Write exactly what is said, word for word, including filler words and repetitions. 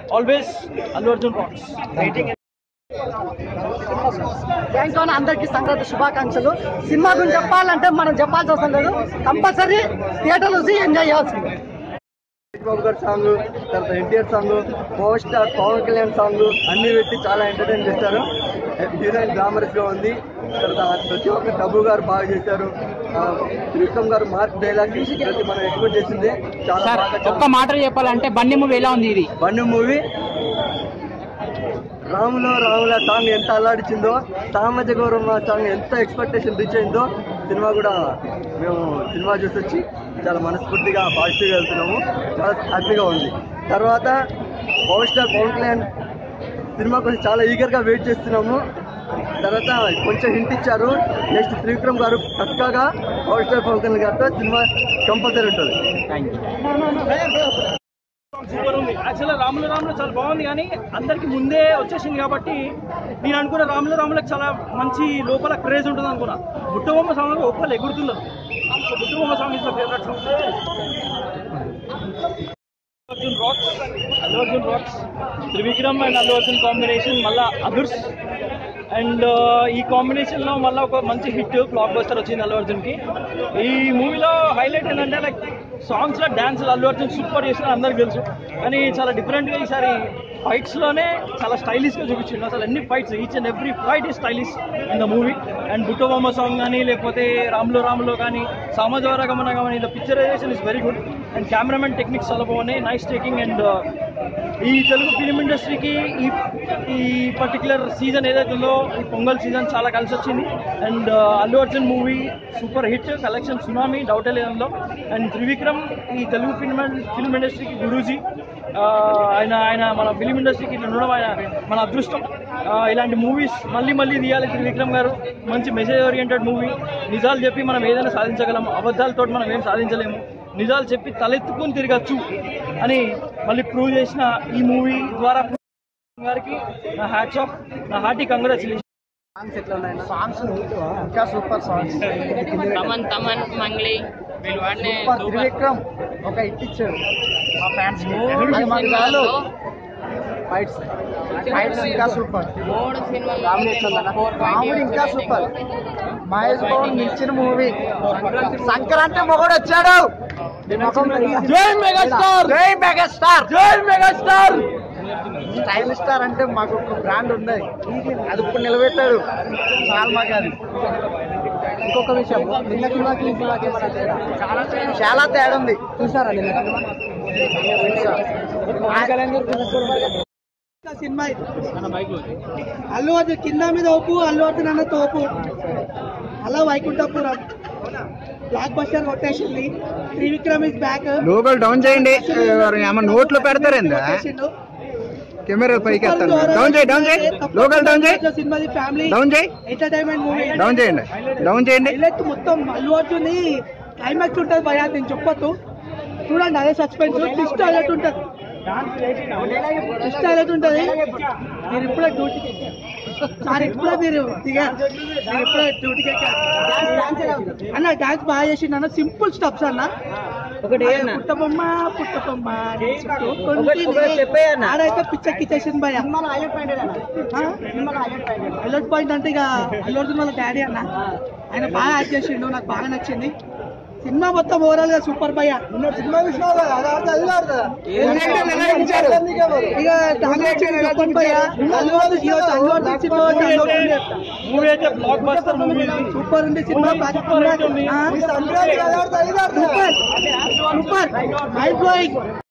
Always Allu Arjun rocks. Thanks అన్న, అందరికీ సంక్రాంతి శుభాకాంక్షలు. సినిమా గురించి చెప్పాలంటే మనం చెప్పాల్సి అవసరం లేదు, కంపల్సరీ థియేటర్ చూసి ఎంజాయ్ చేయాల్సింది. బాబు గారి సాంగ్, తర్వాత NTR song, power star Pawan Kalyan song అన్ని పెట్టి చాలా ఎంటర్టైన్ చేస్తారు. హీరోయిన్ గ్లామరస్ గా ఉంది. తర్వాత ప్రతి ఒక్క డబ్బు గారు బాగా చేశారు. త్రివిక్రమ్ గారు మార్క్ డైలాగ్ ప్రతి మనం ఎక్స్పెక్ట్ చేసింది చాలా బాగా. ఒక్క మాట చెప్పాలంటే బండి మూవీ ఎలా ఉంది? ఇది బండి మూవీ రాములో రాముల సాంగ్ ఎంత అల్లాడిచిందో, సామాజిక గౌరవ సాంగ్ ఎంత ఎక్స్పెక్టేషన్ రీచ్ అయిందో, సినిమా కూడా మేము సినిమా చూసి వచ్చి చాలా మనస్ఫూర్తిగా పాజిటివ్గా వెళ్తున్నాము. చాలా హ్యాపీగా ఉంది. తర్వాత పవర్ స్టార్ పవన్ కళ్యాణ్ సినిమా కోసం చాలా ఈగర్గా వెయిట్ చేస్తున్నాము. తర్వాత కొంచెం హింట్ ఇచ్చారు, నెక్స్ట్ త్రివిక్రమ్ గారు పక్కాగా పవర్ స్టార్ పవన్ కళ్యాణ్ గారితో సినిమా కంపల్సరీ ఉంటుంది. సూపర్ ఉంది. యాక్చువల్గా రాముల రాములు చాలా బాగుంది, కానీ అందరికి ముందే వచ్చేసింది కాబట్టి నేను అనుకున్న రాముల రాములకు చాలా మంచి లోపల క్రేజ్ ఉంటుంది అనుకున్నా. బుట్టబొమ్మ సాంగ్ ఒక్కళ్ళు ఎగురుతున్నారు. Buttabomma song is favourite song. Arjun rocks, Allu Arjun rocks. Trivikram and Allu Arjun combination మళ్ళా అదుర్స్. అండ్ ఈ కాంబినేషన్లో మళ్ళీ ఒక మంచి హిట్ బ్లాక్ బస్టర్ వచ్చింది అల్లు అర్జున్కి. ఈ మూవీలో హైలైట్ ఏంటంటే లైక్ సాంగ్స్లో డ్యాన్స్లో అల్లు అర్జున్ సూపర్ చేసిన అందరికి తెలుసు, కానీ చాలా డిఫరెంట్గా ఈసారి ఫైట్స్లోనే చాలా స్టైలిష్గా చూపించిండు. అసలు ఎన్ని fights, each and every fight ఈ stylish in the movie. And Buttabomma song కానీ లేకపోతే రాములో రాములో కానీ సామాజిక గమన కానీ the picturization is very good. And cameraman techniques చాలా బాగున్నాయి, నైస్ టేకింగ్. అండ్ ఈ తెలుగు ఫిలిం ఇండస్ట్రీకి ఈ ఈ పర్టికులర్ సీజన్ ఏదైతే ఉందో ఈ పొంగల్ సీజన్ చాలా కలిసి వచ్చింది. And Allu Arjun movie super hit, collection tsunami, డౌటే లేదంలో. అండ్ త్రివిక్రమ్ ఈ తెలుగు ఫిల్మ్ ఫిల్మ్ ఇండస్ట్రీకి గురూజీ. ఆయన ఆయన మన ఫిలిం ఇండస్ట్రీకి ఇట్లా ఉండడం ఆయన మన అదృష్టం. ఇలాంటి మూవీస్ మళ్ళీ మళ్ళీ తీయాలి త్రివిక్రమ్ గారు. మంచి మెసేజ్ ఓరియంటెడ్ మూవీ. నిజాలు చెప్పి మనం ఏదైనా సాధించగలం, అబద్ధాలతో మనం ఏం సాధించలేము. నిజాలు చెప్పి తలెత్తుకుని తిరగచ్చు అని మళ్ళీ ప్రూవ్ చేసిన ఈ మూవీ ద్వారా గారికి నా హ్యాట్స్ ఆఫ్, నా హార్టీ కంగ్రాచులేషన్. సాంగ్స్ ఎట్లా ఉన్నాయి? సాంగ్స్ ఇంకా సూపర్ సాంగ్స్. తమన్ తమన్ మంగ్లీ వీళ్ళు వాడినే త్రివిక్రమ్ ఒక హిట్ ఇచ్చాడు మా ఫ్యాన్స్. ఫైట్స్ ఫైట్స్ ఇంకా సూపర్. మూడు సినిమాలు కామెడీ ఇంకా సూపర్. మహేష్ బాబు నిలిచిన మూవీ. సంక్రాంతి మొగుడు వచ్చాడు. జై మెగాస్టార్, జై మెగాస్టార్, జై మెగాస్టార్. స్టైల్ స్టార్ అంటే మాకు ఒక బ్రాండ్ ఉంది, అది ఇప్పుడు నిలబెట్టాడు చాలా గారి. ఇంకొక విషయం, నిన్న సినిమాకి ఈ సినిమాకి చాలా చాలా తేడా ఉంది. చూసారా నిన్న సినిమా? అల్లు అర్జున్ కింద మీద ఓపు, అల్లు అర్జున్ అన్న తోపు. అలా వైకుంఠపురం బ్లాక్ బస్టర్ కొట్టేసింది. Trivikram is back. Local down చేయండి, నోట్లో పెడతారేందా కెమెరా పైకి డౌన్ చేయి, డౌన్ చేయి, లోకల్ డౌన్ చేయి, సినిమాది ఫ్యామిలీ డౌన్ చేయి, ఎంటర్టైన్మెంట్ మూవీ. డౌన్ చేయండి, డౌన్ చేయండి. హైలైట్ మొత్తం అల్లు అర్జున్ క్లైమాక్స్ ఉంటుంది భయ, నేను చెప్పొద్దు. చూడండి అదే సస్పెన్స్. ట్విస్ట్ హైలైట్ ఉంటుంది, ట్విస్ట్ హైలైట్ ఉంటుంది. మీరు ఇప్పుడే డ్యూటీకి సార్, ఇప్పుడే మీరు దిగారు, మీరు ఇప్పుడే డ్యూటీకి అన్న. డాన్స్ బాగా చేసిండు అన్న, సింపుల్ స్టెప్స్ అన్న. పుట్టబొమ్మ పుట్టబొమ్మ ఆడైతే పిచ్చెక్కిచ్చేసింది భయ. హైలైట్ పాయింట్ అంటే ఇక అల్లు అర్జున్ వాళ్ళ డాడీ అన్న, ఆయన బాగా యాక్ట్ చేసిండు, నాకు బాగా నచ్చింది. సినిమా మొత్తం ఓవరాల్ గా సూపర్ భయ్య. సినిమా ఇక మూవీ అయితే బ్లాక్ బస్టర్ మూవీ, సూపర్ ఉంది సినిమా. Super super mind blowing.